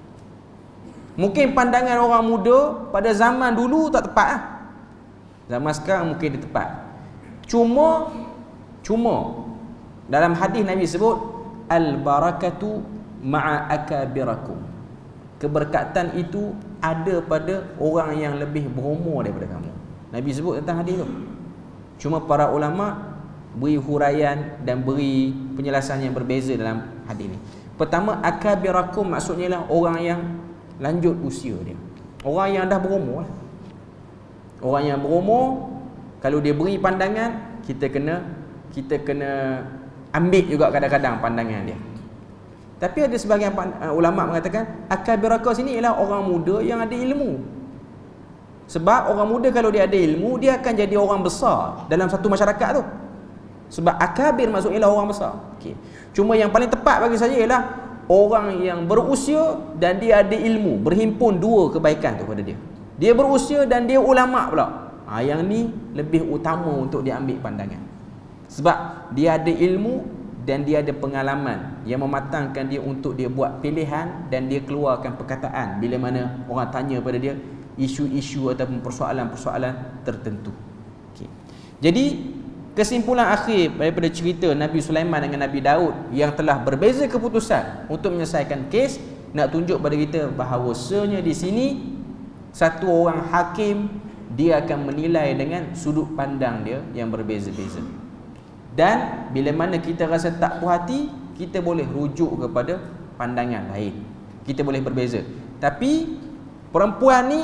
Mungkin pandangan orang muda pada zaman dulu tak tepat lah. Zaman sekarang mungkin dia tepat. Cuma Cuma dalam hadis Nabi sebut al-barakatu ma'a akabirakum. Keberkatan itu ada pada orang yang lebih berumur daripada kamu. Nabi sebut tentang hadis tu. Cuma para ulama beri huraian dan beri penjelasan yang berbeza dalam hadis ni. Pertama, akabirakum maksudnya lah orang yang lanjut usia dia, orang yang dah berumur lah. Orang yang berumur, kalau dia beri pandangan, kita kena kita kena ambil juga kadang-kadang pandangan dia. Tapi ada sebahagian ulama mengatakan akabiraka sini ialah orang muda yang ada ilmu. Sebab orang muda kalau dia ada ilmu, dia akan jadi orang besar dalam satu masyarakat tu. Sebab akabir maksudnya ialah orang besar. Okey. Cuma yang paling tepat bagi saya ialah orang yang berusia dan dia ada ilmu, berhimpun dua kebaikan tu pada dia. Dia berusia dan dia ulama pula. Ha, yang ni lebih utama untuk dia ambil pandangan. Sebab dia ada ilmu dan dia ada pengalaman yang mematangkan dia untuk dia buat pilihan dan dia keluarkan perkataan bila mana orang tanya pada dia isu-isu ataupun persoalan-persoalan tertentu. Okay. Jadi kesimpulan akhir daripada cerita Nabi Sulaiman dengan Nabi Daud yang telah berbeza keputusan untuk menyelesaikan kes, nak tunjuk pada kita bahawasanya di sini satu orang hakim dia akan menilai dengan sudut pandang dia yang berbeza-beza. Dan bila mana kita rasa tak puas hati, kita boleh rujuk kepada pandangan lain. Kita boleh berbeza. Tapi perempuan ni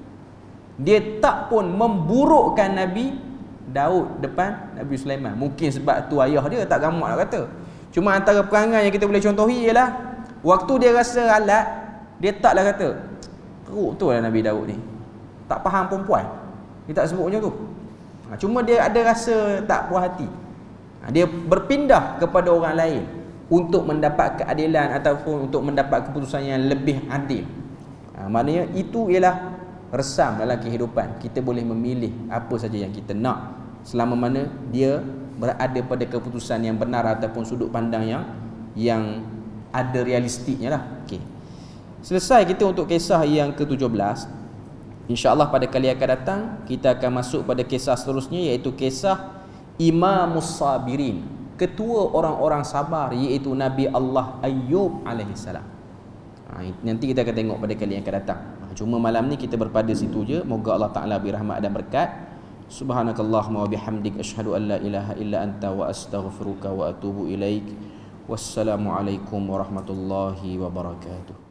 dia tak pun memburukkan Nabi Daud depan Nabi Sulaiman. Mungkin sebab tu ayah dia tak gamak nak kata. Cuma antara perangai yang kita boleh contohi ialah waktu dia rasa alat, dia taklah kata teruk tu lah Nabi Daud ni, tak faham perempuan. Dia tak sebut macam tu. Ha, cuma dia ada rasa tak puas hati. Ha, dia berpindah kepada orang lain untuk mendapat keadilan ataupun untuk mendapat keputusan yang lebih adil. Ha, maknanya itu ialah resam dalam kehidupan. Kita boleh memilih apa saja yang kita nak selama mana dia berada pada keputusan yang benar ataupun sudut pandang yang yang ada realistiknya lah. Okey. Selesai kita untuk kisah yang ke tujuh belas. InsyaAllah pada kali akan datang kita akan masuk pada kisah seterusnya, iaitu kisah Imamus Sabirin, ketua orang-orang sabar, iaitu Nabi Allah Ayyub alaihi salam. Ha, nanti kita akan tengok pada kali yang akan datang. Cuma malam ni kita berpada situ je. Moga Allah Ta'ala beri rahmat dan berkat. Subhanakallahumma wa bihamdik, asyhadu an la ilaha illa anta wa astaghfiruka wa atubu ilaik. Wassalamualaikum warahmatullahi wabarakatuh.